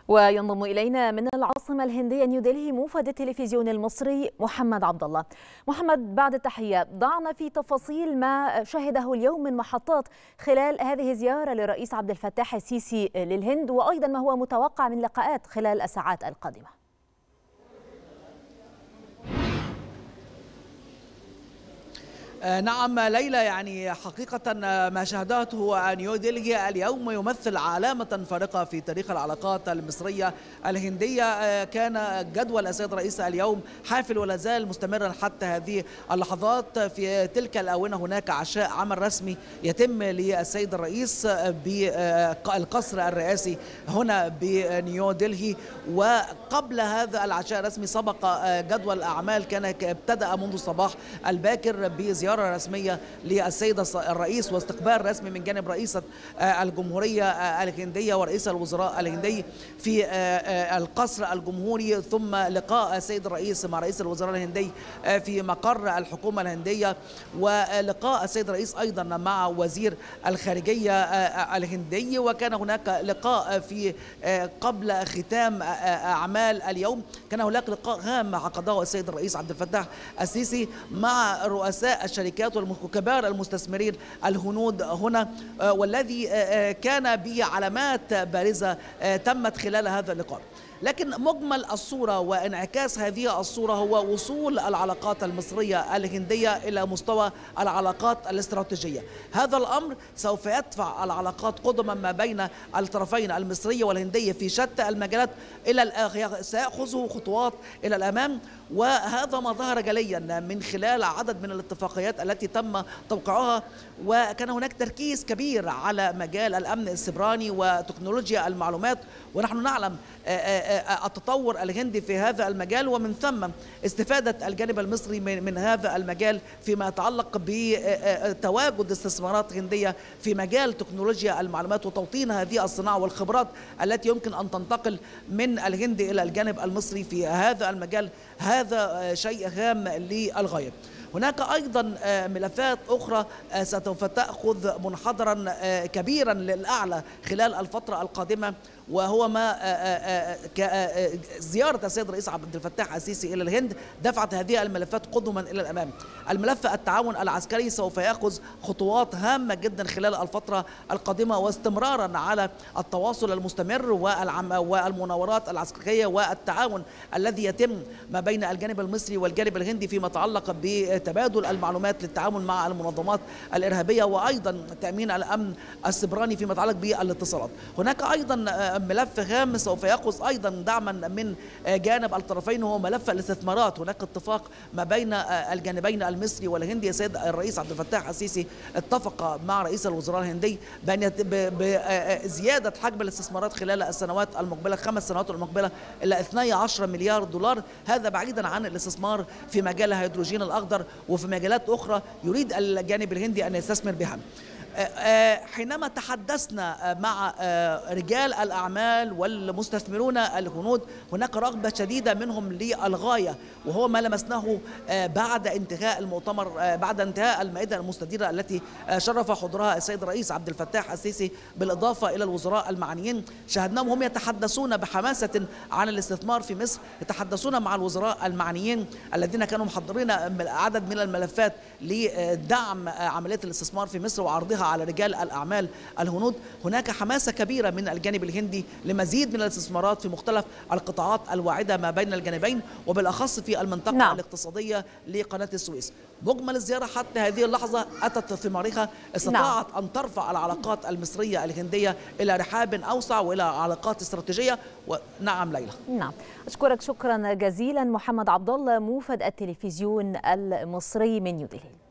وينضم إلينا من العاصمة الهندية نيودلهي موفد التلفزيون المصري محمد عبد الله. محمد، بعد التحية ضعنا في تفاصيل ما شهده اليوم من محطات خلال هذه الزيارة للرئيس عبد الفتاح السيسي للهند، وأيضا ما هو متوقع من لقاءات خلال الساعات القادمة. نعم ليلى، يعني حقيقة ما شهدته نيودلهي اليوم يمثل علامة فارقة في تاريخ العلاقات المصرية الهندية. كان جدول السيد الرئيس اليوم حافل ولا زال مستمرا حتى هذه اللحظات. في تلك الآونة هناك عشاء عمل رسمي يتم للسيد الرئيس بالقصر الرئاسي هنا بنيودلهي، وقبل هذا العشاء الرسمي سبق جدول أعمال كان ابتدأ منذ الصباح الباكر بزيارة رسمية للسيد الرئيس واستقبال رسمي من جانب رئيسة الجمهورية الهندية ورئيس الوزراء الهندي في القصر الجمهوري، ثم لقاء السيد الرئيس مع رئيس الوزراء الهندي في مقر الحكومة الهندية، ولقاء السيد الرئيس أيضا مع وزير الخارجية الهندي. وكان هناك لقاء في قبل ختام أعمال اليوم، كان هناك لقاء هام عقده السيد الرئيس عبد الفتاح السيسي مع رؤساء الشركات وكبار المستثمرين الهنود هنا، والذي كان به علامات بارزة تمت خلال هذا اللقاء. لكن مجمل الصورة وانعكاس هذه الصورة هو وصول العلاقات المصرية الهندية إلى مستوى العلاقات الاستراتيجية. هذا الأمر سوف يدفع العلاقات قدما ما بين الطرفين المصرية والهندية في شتى المجالات سيأخذ خطوات إلى الأمام، وهذا ما ظهر جليا من خلال عدد من الاتفاقيات التي تم توقيعها. وكان هناك تركيز كبير على مجال الأمن السيبراني وتكنولوجيا المعلومات، ونحن نعلم التطور الهندي في هذا المجال، ومن ثم استفادة الجانب المصري من هذا المجال فيما يتعلق بتواجد استثمارات هندية في مجال تكنولوجيا المعلومات وتوطين هذه الصناعة والخبرات التي يمكن أن تنتقل من الهند إلى الجانب المصري في هذا المجال. هذا شيء هام للغاية. هناك أيضا ملفات أخرى سوف تأخذ منحدرا كبيرا للأعلى خلال الفترة القادمة، وهو ما زيارة السيد الرئيس عبد الفتاح السيسي إلى الهند دفعت هذه الملفات قدما إلى الأمام. الملف التعاون العسكري سوف يأخذ خطوات هامة جدا خلال الفترة القادمة، واستمرارا على التواصل المستمر والمناورات العسكرية والتعاون الذي يتم ما بين الجانب المصري والجانب الهندي فيما يتعلق بتبادل المعلومات للتعامل مع المنظمات الإرهابية، وأيضا تأمين الأمن السيبراني فيما يتعلق بالاتصالات. هناك أيضا ملف هام سوف يأخذ أيضا دعما من جانب الطرفين، وهو ملف الاستثمارات. هناك اتفاق ما بين الجانبين المصري والهندي. السيد الرئيس عبد الفتاح السيسي اتفق مع رئيس الوزراء الهندي بزيادة حجم الاستثمارات خلال السنوات المقبلة، 5 سنوات المقبلة، إلى 12 مليار دولار. هذا بعيدا عن الاستثمار في مجال الهيدروجين الأخضر وفي مجالات أخرى يريد الجانب الهندي أن يستثمر بها. حينما تحدثنا مع رجال الأعمال والمستثمرون الهنود، هناك رغبة شديدة منهم للغاية، وهو ما لمسناه بعد انتهاء المؤتمر، بعد انتهاء المائدة المستديرة التي شرف حضورها السيد الرئيس عبد الفتاح السيسي بالإضافة إلى الوزراء المعنيين. شاهدناهم هم يتحدثون بحماسة عن الاستثمار في مصر، يتحدثون مع الوزراء المعنيين الذين كانوا محضرين عدد من الملفات لدعم عملية الاستثمار في مصر وعرضها على رجال الأعمال الهنود. هناك حماسة كبيرة من الجانب الهندي لمزيد من الاستثمارات في مختلف القطاعات الواعدة ما بين الجانبين، وبالأخص في المنطقة الاقتصادية لقناة السويس. مجمل الزيارة حتى هذه اللحظة أتت ثمارها، استطاعت أن ترفع العلاقات المصرية الهندية إلى رحاب أوسع وإلى علاقات استراتيجية. ونعم ليلى. نعم، أشكرك شكرا جزيلا محمد عبد الله موفد التلفزيون المصري من نيودلهي.